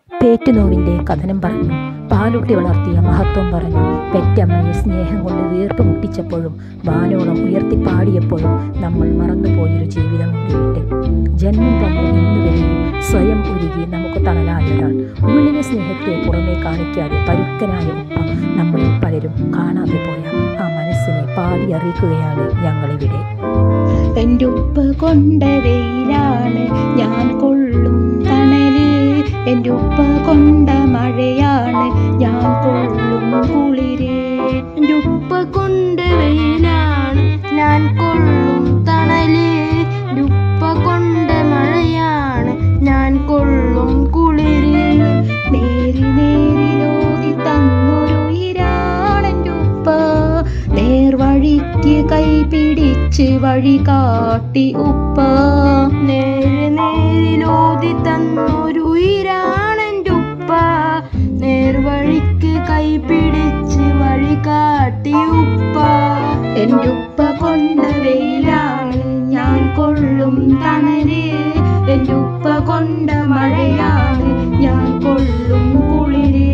പേറ്റുനോവിൻ്റെ കഥനം പറഞ്ഞു. പാലൂട്ടി വളർത്തിയ മഹത്വം പറഞ്ഞു. പെറ്റമ്മയെ സ്നേഹം കൊണ്ട് വീർപ്പ് മുട്ടിച്ചപ്പോഴും വാനോളം ഉയർത്തിപ്പാടിയപ്പോഴും നമ്മൾ മറന്നുപോയൊരു ജീവിതമുണ്ട് വീട്ടിൽ. ജന്മം തന്ന ഇന്നുവരെയും സ്വയം ഉരുകി നമുക്ക് തണലായ ഒരാൾ. ഉള്ളിലെ സ്നേഹത്തെ പുറമേ കാണിക്കാതെ പരുക്കനായ ഉപ്പ നമ്മളിൽ പലരും കാണാതെ പോയ ആ മനസ്സിനെ പാടി അറിയിക്കുകയാണ് ഞങ്ങളിവിടെ. എൻ്റെ ഉപ്പ കൊണ്ട വെയിലാണ് ഞാൻ കൊള്ളും തണല്, എൻ്റെ ഉപ്പ കൊണ്ട മഴയാണ് ഞാൻ കൊള്ളും കുളിര്. എൻ്റെ ഉപ്പ കൊണ്ട് വെയിലാണ് ഞാൻ കൊള്ളും തണല്, എൻ്റെ ഉപ്പ കൊണ്ട് മഴയാണ് ഞാൻ കൊള്ളും കുളിര്. നേരി നേരിലോതി തന്നൊരുയിരാണ് എൻ്റെ ഉപ്പ, നേർവഴിക്ക് കൈ പിടിച്ച് വഴി കാട്ടി ഉപ്പ. നേരി നേരിലോതി തന്നൊരുയിരാണ് എൻ്റെ ഉപ്പ, നേർവഴിക്ക് കൈ പിടിച്ച് വഴി കാട്ടി ഉപ്പ. എൻ്റെ ഉപ്പ കൊണ്ട വെയിലാണ് ഞാൻ കൊള്ളും തണല്, എൻ്റെ ഉപ്പ കൊണ്ട മഴയാണ് ഞാൻ കൊള്ളും കുളിര്.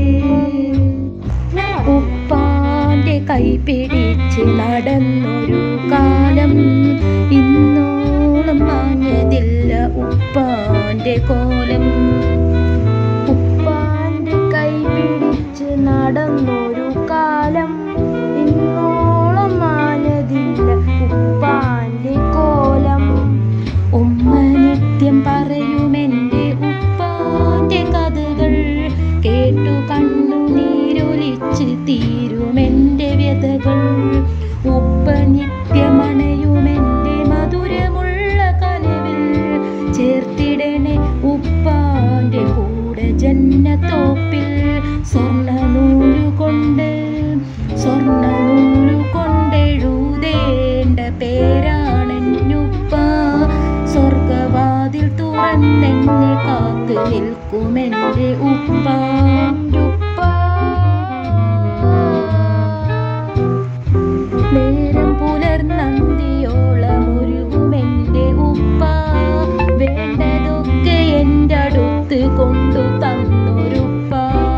ഉപ്പാന്റെ കൈ പിടിച്ച് നടന്നൊരു കാലം ഇന്നോളം മാഞ്ഞതില്ല ഉപ്പാന്റെ കോലം. ഉപ്പാന്റെ കൈ പിടിച്ച് നടന്നൊരു കാലം ഇന്നോളം മാഞ്ഞതില്ല ഉപ്പാന്റെ കോലം. ഉമ്മ നിത്യം പറയുമെൻ്റെ ഉപ്പാന്റെ കഥകൾ കേട്ടു കണ്ണുനീരൊലിച്ച് തീരുമെൻ്റെ വ്യതകൾ. ഉപ്പ നിത്യമണയുമെൻ്റെ മധുരമുള്ള കനവിൽ ചേർത്തിടണേ ഉപ്പാന്റെ കൂടെ ജന്നത്തോപ്പിൽ. സ്വർണ്ണനൂല് കൊണ്ടെഴുതേണ്ട പേരാണെന്നുപ്പ, സ്വർഗവാതിൽ തുറന്നെന്നെ കാത്തു നിൽക്കുമെൻ്റെ ഉപ്പ. നേരം പുലർന്നന്തിയോളം ഒരുകുമെൻ്റെ ഉപ്പ, വേണ്ടതൊക്കെ എൻ്റെ അടുത്ത് കൊണ്ടു തന്നൊരുപ്പ.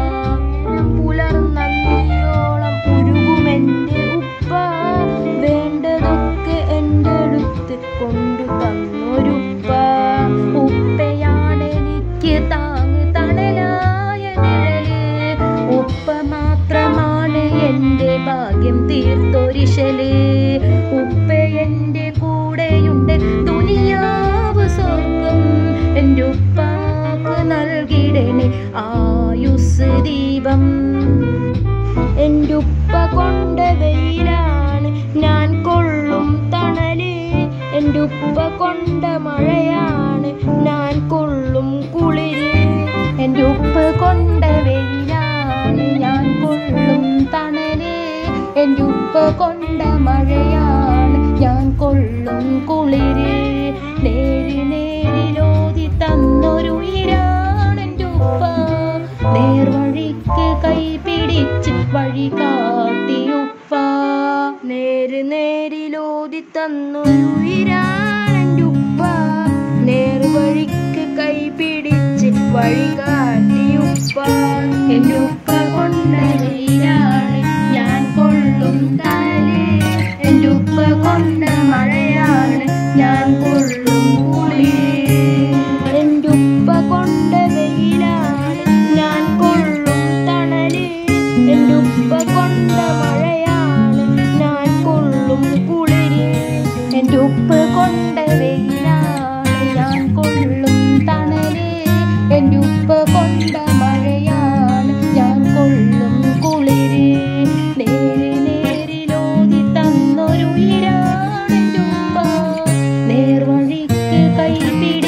പുലർന്നന്തിയോളം ഒരുകുമെൻ്റെ ഉപ്പ, വേണ്ടതൊക്കെ എൻ്റെ അടുത്ത് കൊണ്ടു തന്നൊരുപ്പ. ഉപ്പയാണെനിക്ക് താങ്ങ് തണലായ നിഴല്, ഉപ്പ മാത്രമാണ് എൻ്റെ ഭാഗ്യം തീർത്തൊരിശല്. ഉപ്പ എൻ്റെ കൂടെയുണ്ട് ദുനിയാവ് സ്വർഗം, എൻ്റെ ഉപ്പാക്ക് നൽകിടണേ ആയുസ് ദീപം. എൻ്റെ ഉപ്പ കൊണ്ട വെയിലാണ് ഞാൻ കൊള്ളും തണല്, എൻ്റെ ഉപ്പ കൊണ്ട മഴയാണ് ഞാൻ കൊള്ളും കുളിര്. എൻ്റെ ഉപ്പ കൊണ്ട വെയിലാണ് ഞാൻ കൊള്ളും തണല്, എൻ്റെ ഉപ്പ കൊണ്ട മഴയാണ് ഞാൻ കൊള്ളും കുളിര്. നേരി നേരിലോതി തന്നൊരുയിരാണ് എൻ്റെ ഉപ്പ, നേർവഴിക്ക് കൈ പിടിച്ച് വഴി കാട്ടി ഉപ്പ. നേര് നേരിലോതി തന്നൊരുയിരാണ് എൻ്റെ ഉപ്പ, നേർവഴിക്ക് കൈ പിടിച്ച് വഴി കാട്ടി ഉപ്പ. എൻ്റെ ഉപ്പ കൊണ്ട വെയിലാണ് ഞാൻ കൊള്ളും തണല്, എൻ്റെ ഉപ്പ കൊണ്ട മഴയാണ് ഞാൻ കൊള്ളും കുളിര്. എൻ്റെ ഉപ്പ കൊണ്ട വെയിലാണ് ഞാൻ കൊള്ളും തണല്, എൻ്റെ ഉപ്പ കൊണ്ട മഴയാണ് ഞാൻ കൊള്ളും കുളിര്. എൻ്റെ ഉപ്പ കൊണ്ട വെയിലാണ് ഞാൻ കൊള്ളും തണല്, എൻ്റെ ഉപ്പ കൊണ്ട മഴയാണ് ഞാൻ കൊള്ളും കുളിര്. നേരി നേരിലോതി തന്നൊരുയിരാണ് എൻ്റെ ഉപ്പ, നേർവഴിക്ക് കൈ പിടിച്ച്